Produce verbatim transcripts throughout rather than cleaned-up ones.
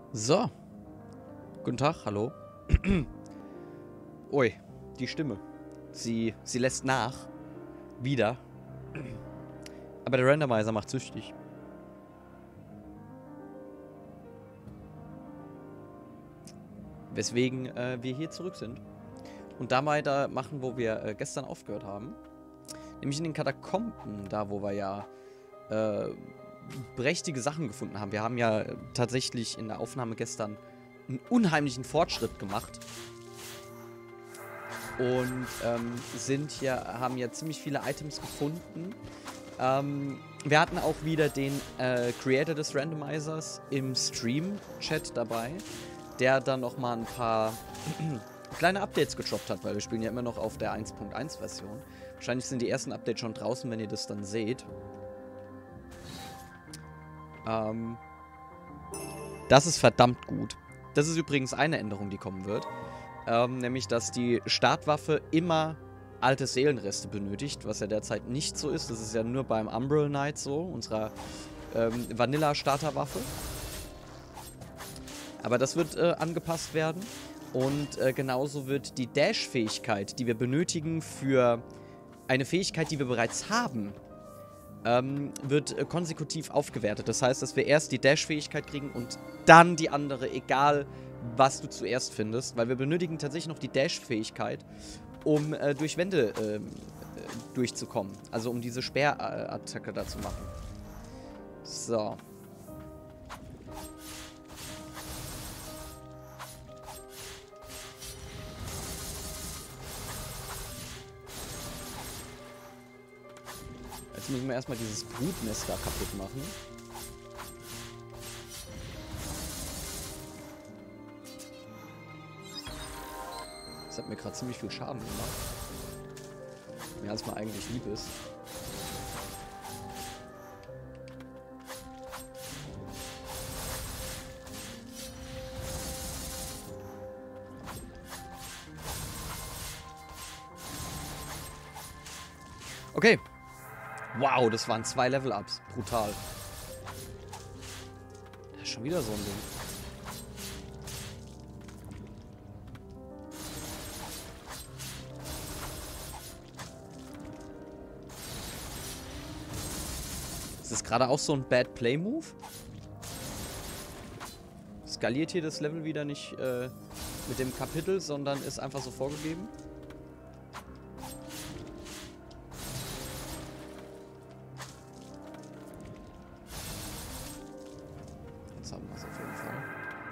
So, guten Tag, hallo. Ui, die Stimme. Sie, sie lässt nach. Wieder. Aber der Randomizer macht süchtig. Weswegen äh, wir hier zurück sind. Und da weitermachen, wo wir äh, gestern aufgehört haben. Nämlich in den Katakomben, da wo wir ja äh, prächtige Sachen gefunden haben. Wir haben ja äh, tatsächlich in der Aufnahme gestern einen unheimlichen Fortschritt gemacht. Und ähm, sind hier, haben ja ziemlich viele Items gefunden. Ähm, wir hatten auch wieder den äh, Creator des Randomizers im Stream-Chat dabei, der dann nochmal ein paar kleine Updates gedroppt hat, weil wir spielen ja immer noch auf der eins Punkt eins Version. Wahrscheinlich sind die ersten Updates schon draußen, wenn ihr das dann seht. Ähm, das ist verdammt gut. Das ist übrigens eine Änderung, die kommen wird. Ähm, nämlich, dass die Startwaffe immer alte Seelenreste benötigt, was ja derzeit nicht so ist. Das ist ja nur beim Umbral Knight so, unserer ähm, Vanilla-Starterwaffe. Aber das wird äh, angepasst werden. Und äh, genauso wird die Dash-Fähigkeit, die wir benötigen für eine Fähigkeit, die wir bereits haben, ähm, wird äh, konsekutiv aufgewertet. Das heißt, dass wir erst die Dash-Fähigkeit kriegen und dann die andere, egal was du zuerst findest. Weil wir benötigen tatsächlich noch die Dash-Fähigkeit, um äh, durch Wände äh, äh, durchzukommen. Also um diese Sperrattacke da zu machen. So. Jetzt müssen wir erstmal dieses Brutnest da kaputt machen. Das hat mir gerade ziemlich viel Schaden gemacht. Mehr als man eigentlich lieb ist. Okay. Wow, das waren zwei Level-Ups. Brutal. Das ist schon wieder so ein Ding. Ist das gerade auch so ein Bad Play-Move? Skaliert hier das Level wieder nicht äh, mit dem Kapitel, sondern ist einfach so vorgegeben? Jetzt haben wir es auf jeden Fall.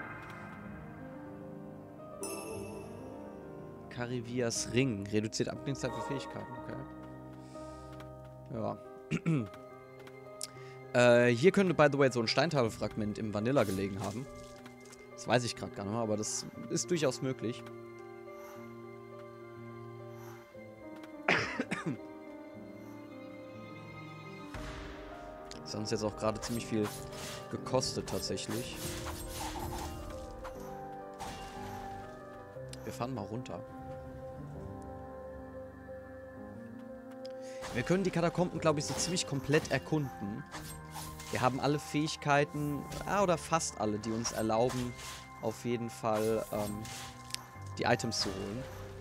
Carivias Ring. Reduziert Abklingzeit für Fähigkeiten. Okay. Ja. äh, hier könnte, by the way, so ein Steintafelfragment im Vanilla gelegen haben. Das weiß ich gerade gar nicht mehr, aber das ist durchaus möglich. Das hat uns jetzt auch gerade ziemlich viel gekostet, tatsächlich. Wir fahren mal runter. Wir können die Katakomben, glaube ich, so ziemlich komplett erkunden. Wir haben alle Fähigkeiten, ah, oder fast alle, die uns erlauben, auf jeden Fall ähm, die Items zu holen.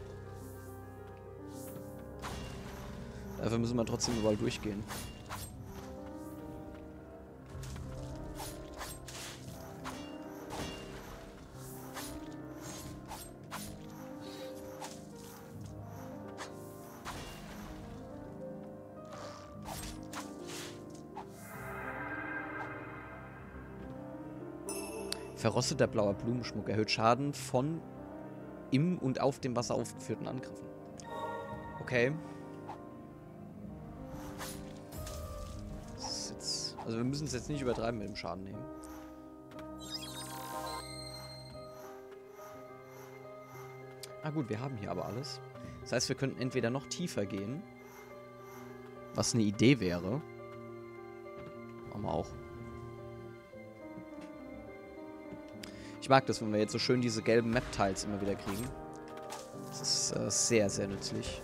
Dafür müssen wir trotzdem überall durchgehen. Verrosteter blauer Blumenschmuck erhöht Schaden von im und auf dem Wasser aufgeführten Angriffen. Okay. Das ist jetzt, also wir müssen es jetzt nicht übertreiben mit dem Schaden nehmen. Ah gut, wir haben hier aber alles. Das heißt, wir könnten entweder noch tiefer gehen, was eine Idee wäre. Machen wir auch. Ich mag das, wenn wir jetzt so schön diese gelben Map-Tiles immer wieder kriegen. Das ist äh, sehr, sehr nützlich.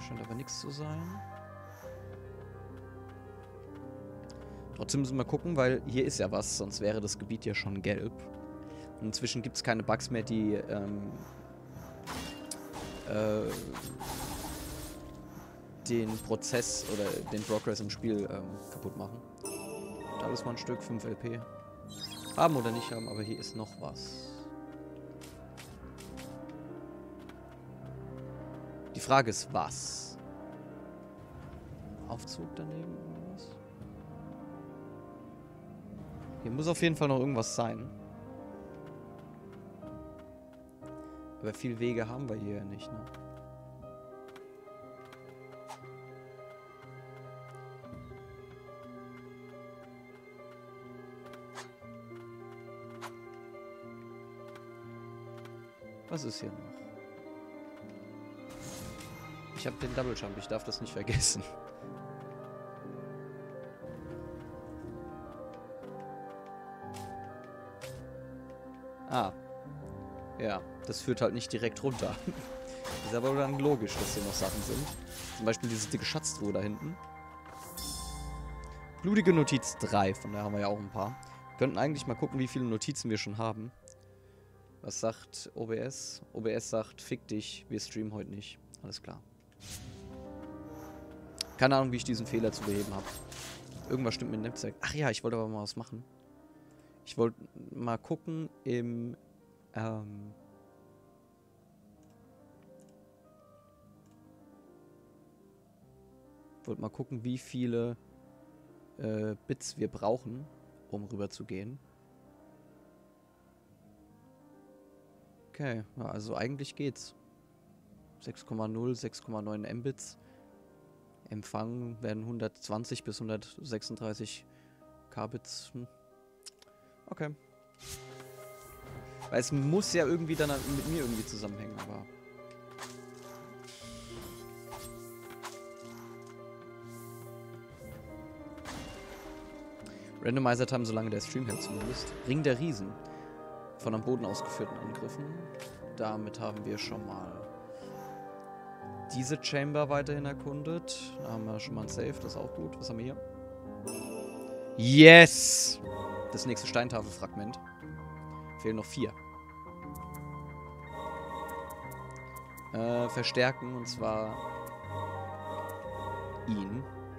scheint aber nichts zu sein. Trotzdem müssen wir gucken, weil hier ist ja was, sonst wäre das Gebiet ja schon gelb. Und inzwischen gibt es keine Bugs mehr, die ähm, äh, den Prozess oder den Progress im Spiel ähm, kaputt machen. Da ist mal ein Stück, fünf L P. Haben oder nicht haben, aber hier ist noch was. Die Frage ist, was? Aufzug daneben oder was? Hier muss auf jeden Fall noch irgendwas sein. Aber viele Wege haben wir hier ja nicht, ne? Was ist hier noch? Ich habe den Double Jump, ich darf das nicht vergessen. Ah. Ja, das führt halt nicht direkt runter. Ist aber dann logisch, dass hier noch Sachen sind. Zum Beispiel diese dicke Schatztruhe da hinten. Blutige Notiz drei, von der haben wir ja auch ein paar. Wir könnten eigentlich mal gucken, wie viele Notizen wir schon haben. Was sagt O B S? O B S sagt, fick dich, wir streamen heute nicht. Alles klar. Keine Ahnung, wie ich diesen Fehler zu beheben habe. Irgendwas stimmt mit dem Netzwerk. Ach ja, ich wollte aber mal was machen. Ich wollte mal gucken im... Ähm... wollte mal gucken, wie viele äh, Bits wir brauchen, um rüber zu gehen. Okay, ja, also eigentlich geht's. sechs Komma null, sechs Komma neun Mbits. Empfang werden hundertzwanzig bis hundertsechsunddreißig Kbits. Hm. Okay. Weil es muss ja irgendwie dann mit mir irgendwie zusammenhängen, aber... Randomizer haben, solange der Stream hält zumindest. Ring der Riesen. Von am Boden ausgeführten Angriffen. Damit haben wir schon mal diese Chamber weiterhin erkundet. Da haben wir schon mal ein Save, das ist auch gut. Was haben wir hier? Yes! Das nächste Steintafelfragment. Fehlen noch vier. Äh, verstärken, und zwar ihn.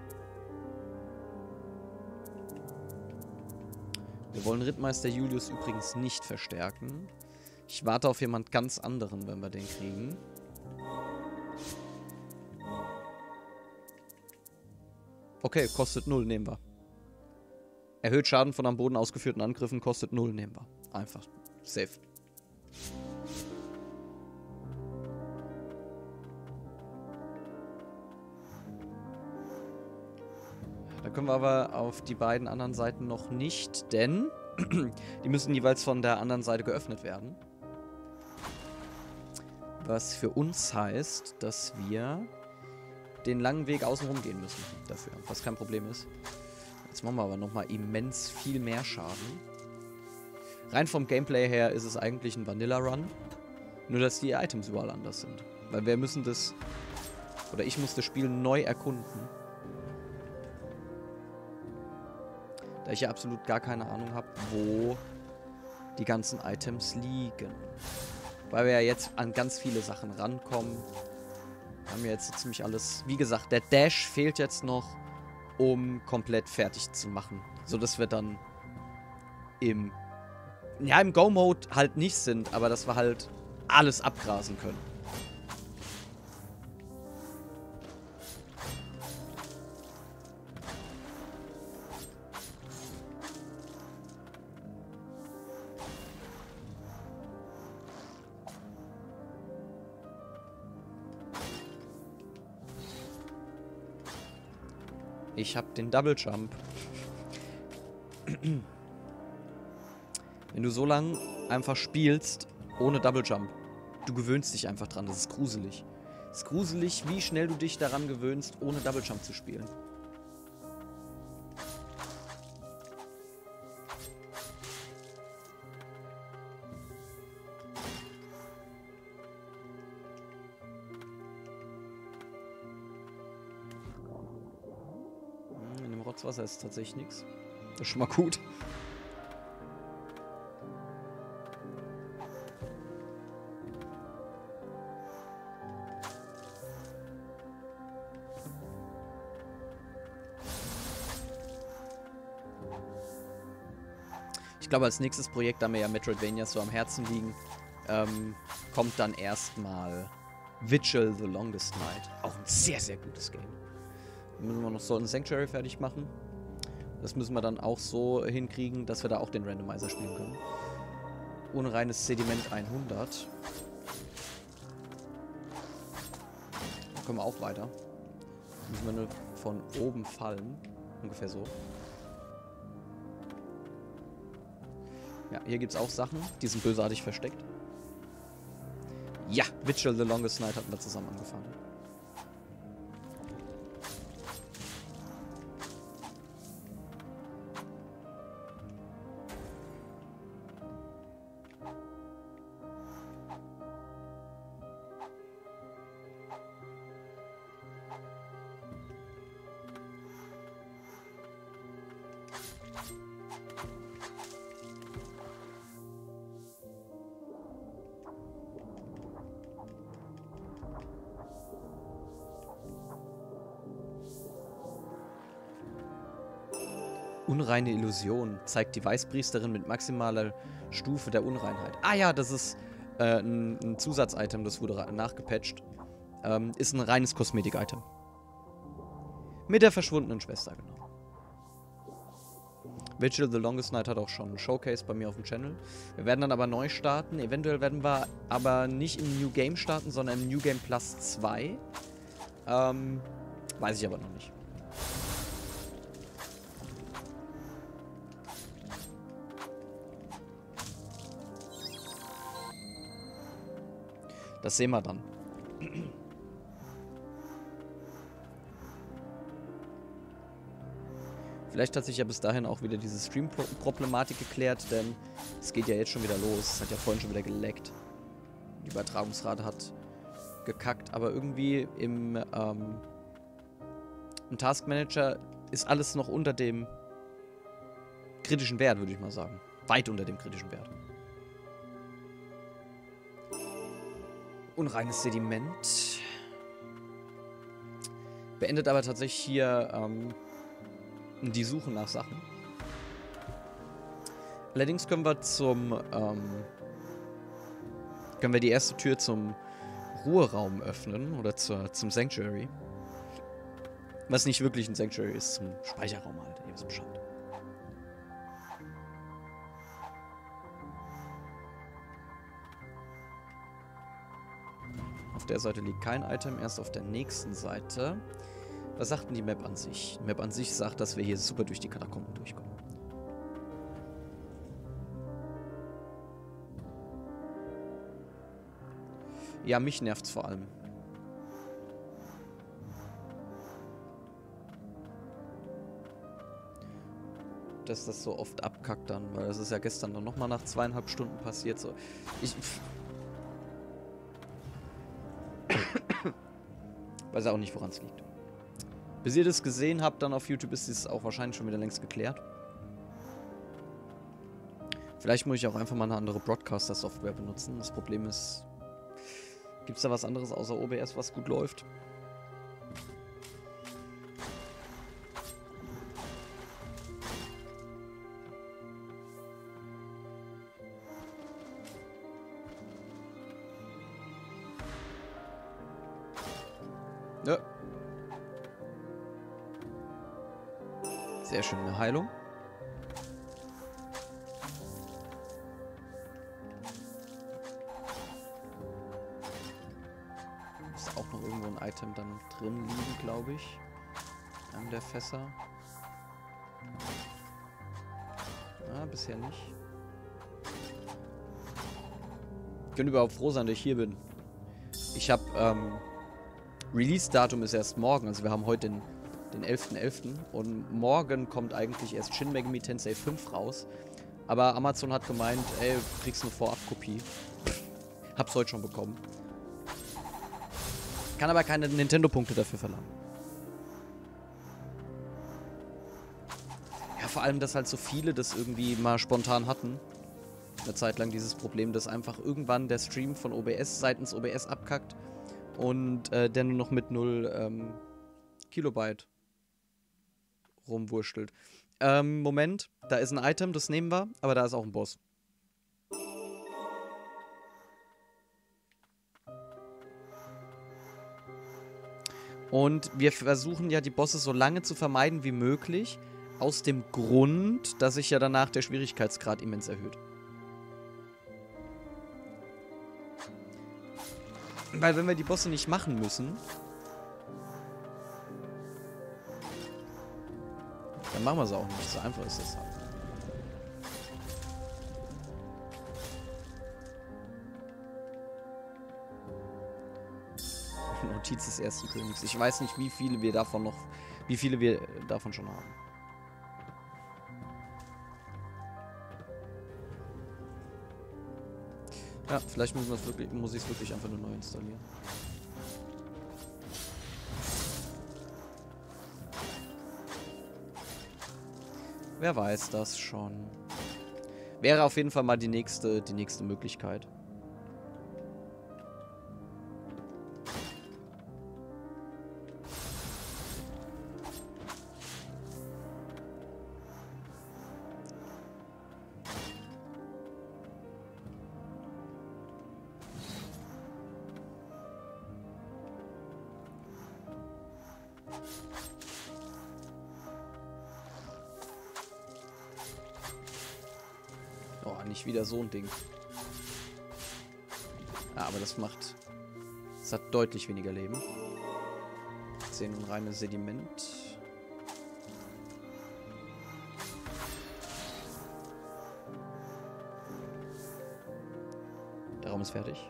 Wir wollen Rittmeister Julius übrigens nicht verstärken. Ich warte auf jemand ganz anderen, wenn wir den kriegen. Okay, kostet null, nehmen wir. Erhöht Schaden von am Boden ausgeführten Angriffen, kostet null, nehmen wir. Einfach. Safe. Da können wir aber auf die beiden anderen Seiten noch nicht, denn die müssen jeweils von der anderen Seite geöffnet werden. Was für uns heißt, dass wir den langen Weg außenrum gehen müssen dafür, was kein Problem ist. Jetzt machen wir aber nochmal immens viel mehr Schaden. Rein vom Gameplay her ist es eigentlich ein Vanilla-Run, nur dass die Items überall anders sind. Weil wir müssen das, oder ich muss das Spiel neu erkunden. Da ich ja absolut gar keine Ahnung habe, wo die ganzen Items liegen. Weil wir ja jetzt an ganz viele Sachen rankommen. Haben wir jetzt so ziemlich alles... Wie gesagt, der Dash fehlt jetzt noch, um komplett fertig zu machen. So dass wir dann im... Ja, im Go-Mode halt nicht sind, aber dass wir halt alles abgrasen können. Ich habe den Double Jump. Wenn du so lang einfach spielst ohne Double Jump, du gewöhnst dich einfach dran. Das ist gruselig. Es ist gruselig, wie schnell du dich daran gewöhnst, ohne Double Jump zu spielen. Schwarzwasser ist tatsächlich nichts. Das ist schon mal gut. Ich glaube, als nächstes Projekt, da mir ja Metroidvanias so am Herzen liegen, ähm, kommt dann erstmal Vigil The Longest Night. Auch ein sehr, sehr gutes Game. Dann müssen wir noch so ein Sanctuary fertig machen. Das müssen wir dann auch so hinkriegen, dass wir da auch den Randomizer spielen können. Unreines Sediment hundert. Da können wir auch weiter. Müssen wir nur von oben fallen. Ungefähr so. Ja, hier gibt es auch Sachen, die sind bösartig versteckt. Ja, Vigil The Longest Night hatten wir zusammen angefangen. Unreine Illusion zeigt die Weißpriesterin mit maximaler Stufe der Unreinheit. Ah ja, das ist äh, ein, ein Zusatzitem, das wurde nachgepatcht. Ähm, ist ein reines Kosmetik-Item. Mit der verschwundenen Schwester, genau. Vigil The Longest Night hat auch schon ein Showcase bei mir auf dem Channel. Wir werden dann aber neu starten. Eventuell werden wir aber nicht im New Game starten, sondern im New Game Plus zwei. Ähm, weiß ich aber noch nicht. Das sehen wir dann. Vielleicht hat sich ja bis dahin auch wieder diese Stream-Problematik geklärt, denn es geht ja jetzt schon wieder los. Es hat ja vorhin schon wieder geleckt. Die Übertragungsrate hat gekackt, aber irgendwie im, ähm, im Taskmanager ist alles noch unter dem kritischen Wert, würde ich mal sagen. Weit unter dem kritischen Wert. Unreines Sediment. Beendet aber tatsächlich hier ähm, die Suche nach Sachen. Allerdings können wir zum ähm, können wir die erste Tür zum Ruheraum öffnen oder zur, zum Sanctuary. Was nicht wirklich ein Sanctuary ist, zum Speicherraum halt. Ihr wisst Bescheid. Auf der Seite liegt kein Item, erst auf der nächsten Seite. Was sagt denn die Map an sich? Die Map an sich sagt, dass wir hier super durch die Katakomben durchkommen. Ja, mich nervt's vor allem. Dass das so oft abkackt dann, weil das ist ja gestern dann nochmal nach zweieinhalb Stunden passiert. So. Ich... Pff. Weiß auch nicht, woran es liegt. Bis ihr das gesehen habt, dann auf YouTube ist es auch wahrscheinlich schon wieder längst geklärt. Vielleicht muss ich auch einfach mal eine andere Broadcaster-Software benutzen. Das Problem ist, gibt es da was anderes außer O B S, was gut läuft? Ja. Sehr schön, eine Heilung. Ist auch noch irgendwo ein Item dann drin liegen, glaube ich. An der Fässer. Ah, bisher nicht. Ich kann überhaupt froh sein, dass ich hier bin. Ich habe, ähm... Release-Datum ist erst morgen, also wir haben heute den, den elften elften und morgen kommt eigentlich erst Shin Megami Tensei fünf raus. Aber Amazon hat gemeint, ey, du kriegst eine Vorab-Kopie. Hab's heute schon bekommen. Kann aber keine Nintendo-Punkte dafür verlangen. vor allem, dass halt so viele das irgendwie mal spontan hatten. Eine Zeit lang dieses Problem, dass einfach irgendwann der Stream von O B S seitens O B S abkackt und äh, der nur noch mit null ähm, Kilobyte rumwurschtelt. Ähm, Moment, da ist ein Item, das nehmen wir, aber da ist auch ein Boss. Und wir versuchen ja, die Bosse so lange zu vermeiden wie möglich, aus dem Grund, dass sich ja danach der Schwierigkeitsgrad immens erhöht. Weil wenn wir die Bosse nicht machen müssen, dann machen wir sie auch nicht. So einfach ist das halt. Notiz des ersten Königs. Ich weiß nicht, wie viele wir davon noch, wie viele wir davon schon haben. Ja, vielleicht muss, wirklich, muss ich es wirklich einfach nur neu installieren. Wer weiß das schon. Wäre auf jeden Fall mal die nächste, die nächste Möglichkeit. Oh, nicht wieder so ein Ding. Ja, aber das macht... Es hat deutlich weniger Leben. Jetzt sehen wir ein reines Sediment. Der Raum ist fertig.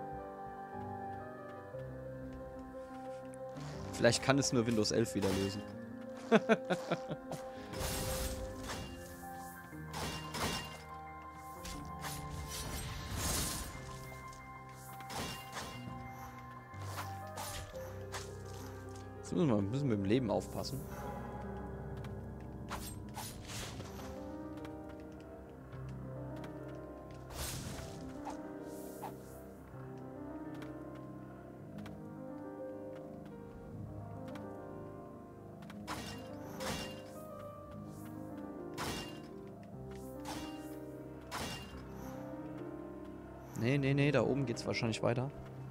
Vielleicht kann es nur Windows elf wieder lösen. Jetzt müssen wir ein bisschen mit dem Leben aufpassen. Nee, nee, nee, da oben geht's wahrscheinlich weiter.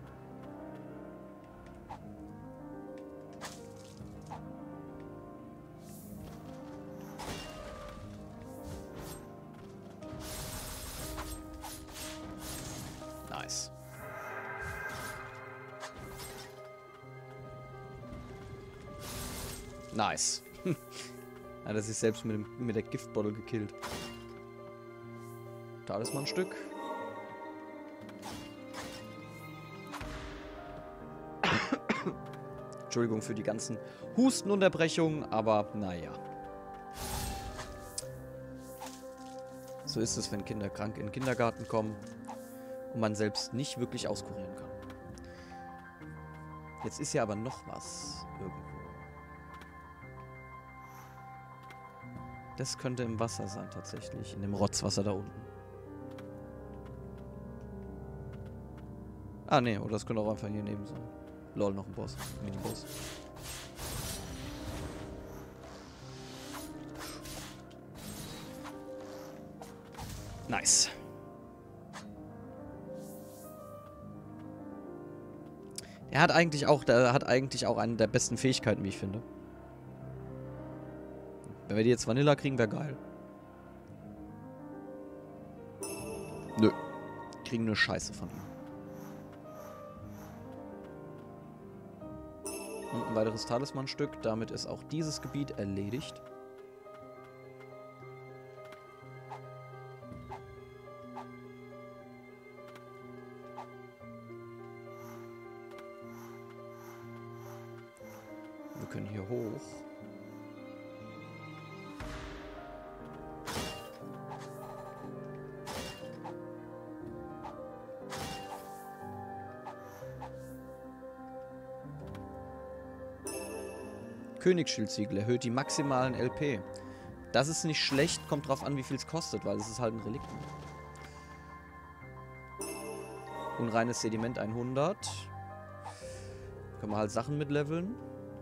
Nice. Nice. Hat er sich selbst mit, dem, mit der Giftbottle gekillt. Talismanstück. Entschuldigung für die ganzen Hustenunterbrechungen, aber naja. So ist es, wenn Kinder krank in den Kindergarten kommen und man selbst nicht wirklich auskurieren kann. Jetzt ist ja aber noch was irgendwo. Das könnte im Wasser sein tatsächlich, in dem Rotzwasser da unten. Ah ne, oder das könnte auch einfach hier neben sein. Lol, noch ein Boss. Mini-Boss. Nice. Er hat eigentlich auch, der hat eigentlich auch eine der besten Fähigkeiten, wie ich finde. Wenn wir die jetzt Vanilla kriegen, wäre geil. Nö. Kriegen nur Scheiße von ihm. Und ein weiteres Talismanstück. Damit ist auch dieses Gebiet erledigt. Wir können hier hoch. Königsschildsiegel erhöht die maximalen L P. Das ist nicht schlecht, kommt drauf an, wie viel es kostet, weil es ist halt ein Relikt. Unreines Sediment hundert. Können wir halt Sachen mitleveln.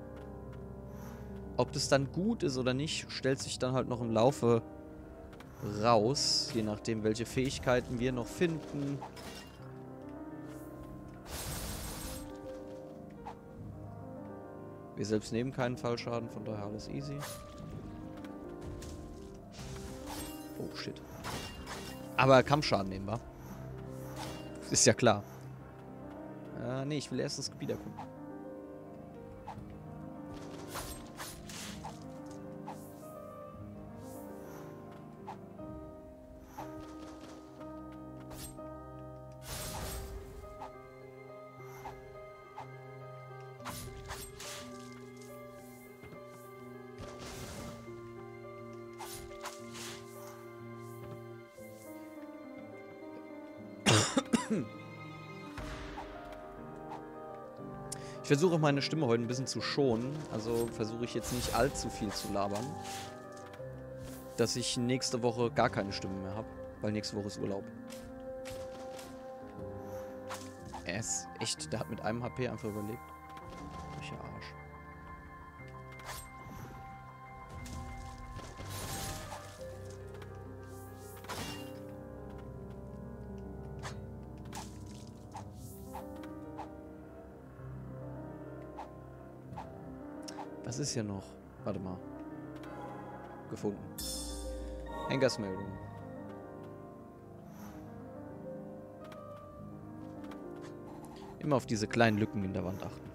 Ob das dann gut ist oder nicht, stellt sich dann halt noch im Laufe raus. Je nachdem, welche Fähigkeiten wir noch finden. Wir selbst nehmen keinen Fallschaden, von daher alles easy. Oh, shit. Aber Kampfschaden nehmen wir. Ist ja klar. Äh, nee, ich will erst das Gebiet erkunden. Ich versuche auch meine Stimme heute ein bisschen zu schonen. Also versuche ich jetzt nicht allzu viel zu labern. Dass ich nächste Woche gar keine Stimme mehr habe. Weil nächste Woche ist Urlaub. Er ist echt, der hat mit einem H P einfach überlebt. Welcher Arsch. Was ist hier noch? Warte mal. Gefunden. Henkersmeldung. Immer auf diese kleinen Lücken in der Wand achten.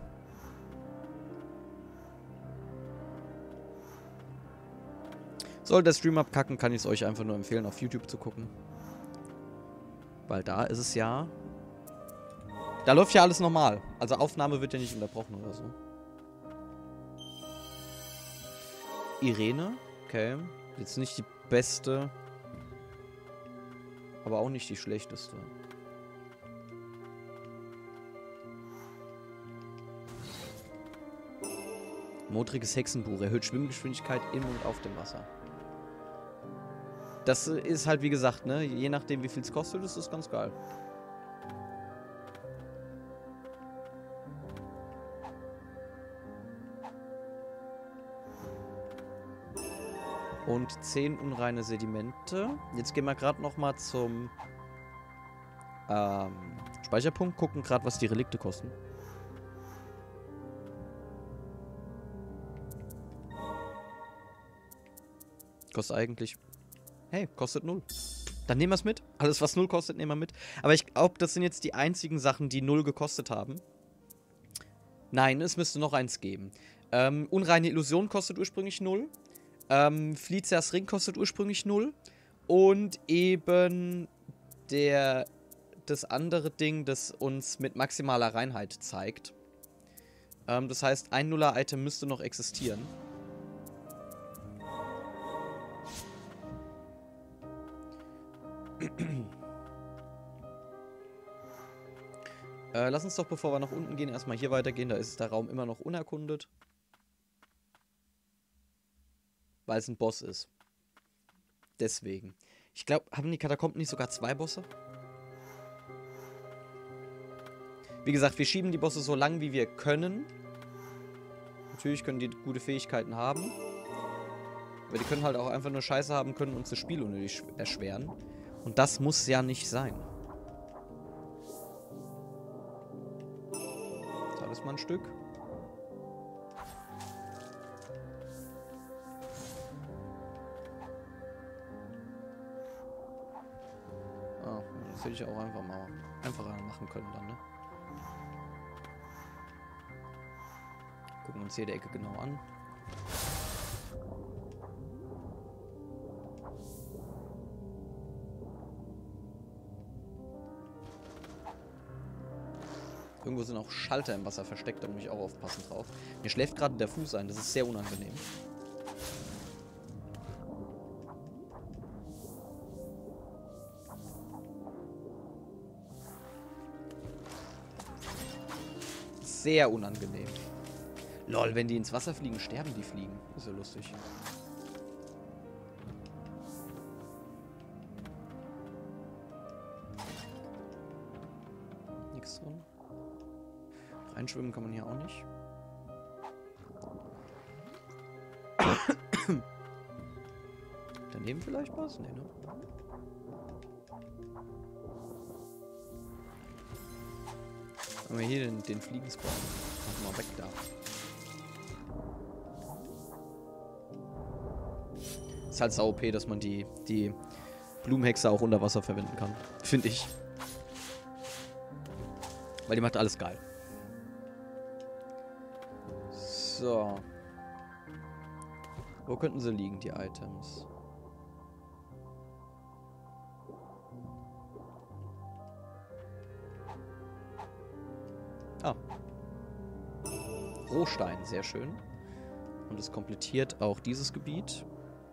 Sollte der Stream abkacken, kann ich es euch einfach nur empfehlen, auf YouTube zu gucken. Weil da ist es ja... Da läuft ja alles normal. Also Aufnahme wird ja nicht unterbrochen oder so. Irene, okay. Jetzt nicht die beste, aber auch nicht die schlechteste. Modriges Hexenbuch erhöht Schwimmgeschwindigkeit in und auf dem Wasser. Das ist halt wie gesagt, ne? Je nachdem wie viel es kostet, ist das ganz geil. Und zehn unreine Sedimente. Jetzt gehen wir gerade noch mal zum ähm, Speicherpunkt. Gucken gerade, was die Relikte kosten. Kostet eigentlich... Hey, kostet null. Dann nehmen wir es mit. Alles, was null kostet, nehmen wir mit. Aber ich glaube, das sind jetzt die einzigen Sachen, die null gekostet haben. Nein, es müsste noch eins geben. Ähm, unreine Illusion kostet ursprünglich null. Ähm, Flizias Ring kostet ursprünglich null. Und eben der, das andere Ding, das uns mit maximaler Reinheit zeigt. Ähm, das heißt, ein Nuller-Item müsste noch existieren. äh, lass uns doch, bevor wir nach unten gehen, erstmal hier weitergehen. Da ist der Raum immer noch unerkundet. Weil es ein Boss ist. Deswegen. Ich glaube, haben die Katakomben nicht sogar zwei Bosse? Wie gesagt, wir schieben die Bosse so lang, wie wir können. Natürlich können die gute Fähigkeiten haben. Aber die können halt auch einfach nur Scheiße haben, können uns das Spiel unnötig erschweren. Und das muss ja nicht sein. Talisman Stück. Ah, das hätte ich auch einfach mal einfacher machen können dann, ne? Gucken uns hier die Ecke genau an. Irgendwo sind auch Schalter im Wasser versteckt, da muss ich auch aufpassen drauf. Mir schläft gerade der Fuß ein, das ist sehr unangenehm. Sehr unangenehm. Lol, wenn die ins Wasser fliegen, sterben die Fliegen. Ist ja lustig. nichts drin. Reinschwimmen kann man hier auch nicht. Daneben vielleicht was? Nee, ne? Haben wir hier den, den Fliegenspawn. Mach mal weg da. Ist halt sau O P, dass man die, die Blumenhexe auch unter Wasser verwenden kann. Finde ich. Weil die macht alles geil. So. Wo könnten sie liegen, die Items? Ah. Rohstein, sehr schön. Und es komplettiert auch dieses Gebiet.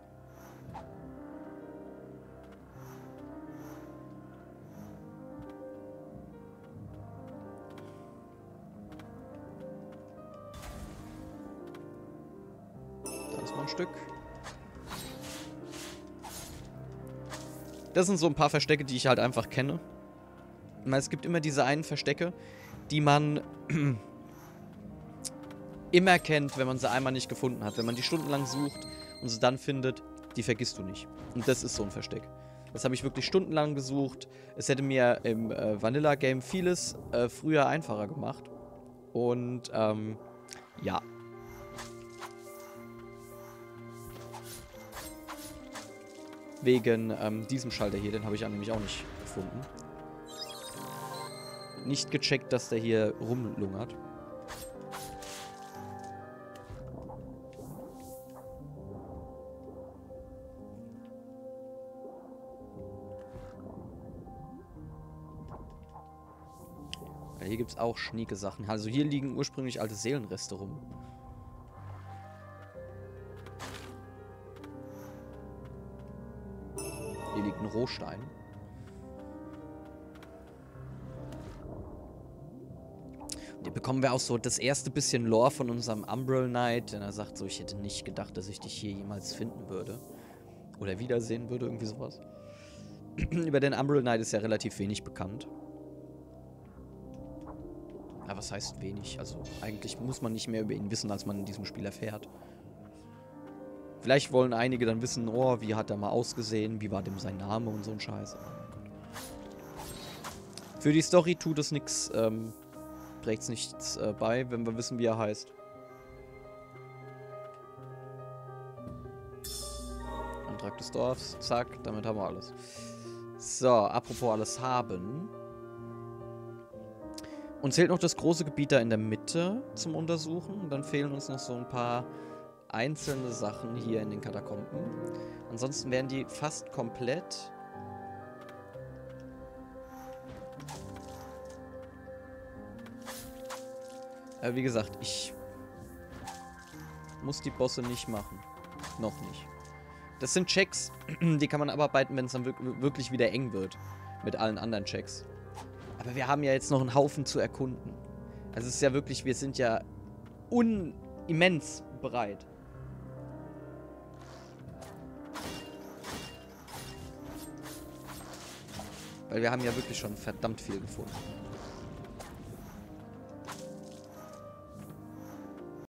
Da ist noch ein Stück. Das sind so ein paar Verstecke, die ich halt einfach kenne. Es gibt immer diese einen Verstecke, die man immer kennt, wenn man sie einmal nicht gefunden hat. Wenn man die stundenlang sucht und sie dann findet, die vergisst du nicht. Und das ist so ein Versteck. Das habe ich wirklich stundenlang gesucht. Es hätte mir im äh, Vanilla-Game vieles äh, früher einfacher gemacht. Und, ähm, ja. Wegen ähm, diesem Schalter hier, den habe ich nämlich auch nicht gefunden. Nicht gecheckt, dass der hier rumlungert. Ja, hier gibt es auch schnieke Sachen. Also hier liegen ursprünglich alte Seelenreste rum. Hier liegt ein Rohstein. Und hier bekommen wir auch so das erste bisschen Lore von unserem Umbral Knight, denn er sagt so, ich hätte nicht gedacht, dass ich dich hier jemals finden würde. Oder wiedersehen würde, irgendwie sowas. Über den Umbral Knight ist ja relativ wenig bekannt. Aber was heißt wenig? Also eigentlich muss man nicht mehr über ihn wissen, als man in diesem Spiel erfährt. Vielleicht wollen einige dann wissen, oh, wie hat er mal ausgesehen, wie war dem sein Name und so ein Scheiß. Für die Story tut es nichts, ähm, trägt es nichts äh, bei, wenn wir wissen, wie er heißt. Antrag des Dorfs, zack, damit haben wir alles. So, apropos alles haben. Uns fehlt noch das große Gebiet da in der Mitte zum Untersuchen. Dann fehlen uns noch so ein paar einzelne Sachen hier in den Katakomben. Ansonsten wären die fast komplett. Aber wie gesagt, ich muss die Bosse nicht machen. Noch nicht. Das sind Checks, die kann man abarbeiten, wenn es dann wirklich wieder eng wird. Mit allen anderen Checks. Aber wir haben ja jetzt noch einen Haufen zu erkunden. Also es ist ja wirklich, wir sind ja unimmens bereit. Weil wir haben ja wirklich schon verdammt viel gefunden.